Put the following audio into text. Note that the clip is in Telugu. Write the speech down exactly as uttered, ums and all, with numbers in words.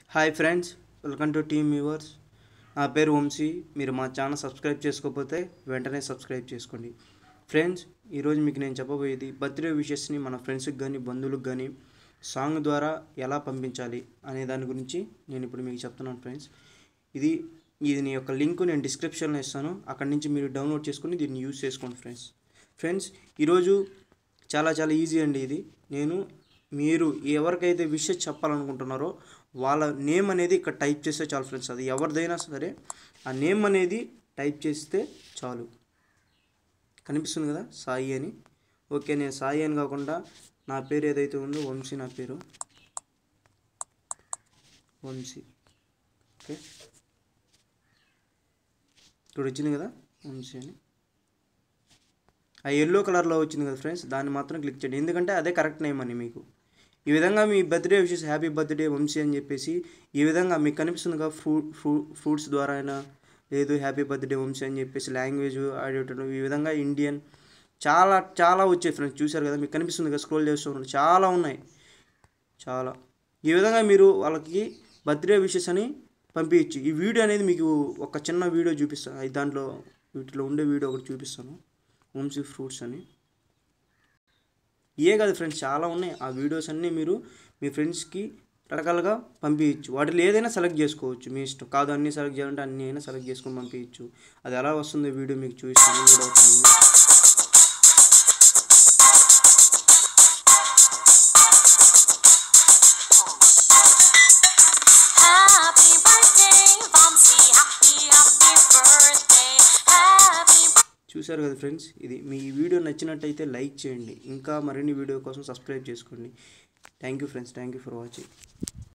Hi friends, welcome to team viewers. నా పేరు వంశీ. మీరు మా ఛానల్ సబ్స్క్రైబ్ చేసుకోకపోతే వెంటనే సబ్స్క్రైబ్ చేసుకోండి. ఫ్రెండ్స్, ఈరోజు మీకు నేను చెప్పబోయేది బర్త్డే విషెస్ని మన ఫ్రెండ్స్కి కానీ బంధువులకు కానీ సాంగ్ ద్వారా ఎలా పంపించాలి అనే దాని గురించి నేను ఇప్పుడు మీకు చెప్తున్నాను. ఫ్రెండ్స్, ఇది దీని యొక్క లింక్ నేను డిస్క్రిప్షన్లో ఇస్తాను. అక్కడి నుంచి మీరు డౌన్లోడ్ చేసుకుని దీన్ని యూజ్ చేసుకోండి. ఫ్రెండ్స్ ఫ్రెండ్స్ ఈరోజు చాలా చాలా ఈజీ అండి. ఇది నేను మీరు ఎవరికైతే విషెస్ చెప్పాలనుకుంటున్నారో వాళ్ళ నేమ్ అనేది ఇక్కడ టైప్ చేస్తే చాలు. ఫ్రెండ్స్, అది ఎవరిదైనా సరే ఆ నేమ్ అనేది టైప్ చేస్తే చాలు. కనిపిస్తుంది కదా, సాయి అని. ఓకే, నేను సాయి అని కాకుండా నా పేరు ఏదైతే ఉందో వంశీ, నా పేరు వంశీ. ఓకే, ఇప్పుడు వచ్చింది కదా వంశీ అని. ఆ ఎల్లో కలర్లో వచ్చింది కదా ఫ్రెండ్స్, దాన్ని మాత్రం క్లిక్ చేయండి, ఎందుకంటే అదే కరెక్ట్ నేమ్ అని మీకు. ఈ విధంగా మీ birthday wishes happy birthday Vamshi అని చెప్పేసి ఈ విధంగా మీకు కనిపిస్తుందిగా, ఫ్రూ ఫ్రూ ఫ్రూట్స్ ద్వారా అయినా లేదు హ్యాపీ బర్త్డే వంశీ అని చెప్పేసి లాంగ్వేజ్ ఆడేటప్పుడు ఈ విధంగా ఇండియన్ చాలా చాలా వచ్చాయి ఫ్రెండ్స్. చూశారు కదా, మీకు కనిపిస్తుంది కదా, స్క్రోల్ చేస్తూ ఉన్నాయి, చాలా ఉన్నాయి చాలా. ఈ విధంగా మీరు వాళ్ళకి బర్త్డే విషెస్ అని పంపించచ్చు. ఈ వీడియో అనేది మీకు ఒక చిన్న వీడియో చూపిస్తాను, దాంట్లో వీటిలో ఉండే వీడియో ఒకటి చూపిస్తాను, వంశీ ఫ్రూట్స్ అని. ఏ కాదు ఫ్రెండ్స్, చాలా ఉన్నాయి. ఆ వీడియోస్ అన్నీ మీరు మీ ఫ్రెండ్స్కి రకరకాలుగా పంపించచ్చు. వాటిలో ఏదైనా సెలెక్ట్ చేసుకోవచ్చు, మీ ఇష్టం. కాదు అన్నీ సెలెక్ట్ చేయాలంటే అన్నీ అయినా సెలెక్ట్ చేసుకొని పంపించచ్చు. అది ఎలా వస్తుందో వీడియో మీకు చూపిస్తాను. వీడియో అవుతుంది. చూశారు కదా ఫ్రెండ్స్, ఇది మీ వీడియో నచ్చినట్టయితే లైక్ చేయండి. ఇంకా మరిన్ని వీడియో కోసం సబ్స్క్రైబ్ చేసుకోండి. Thank you friends, thank you for watching.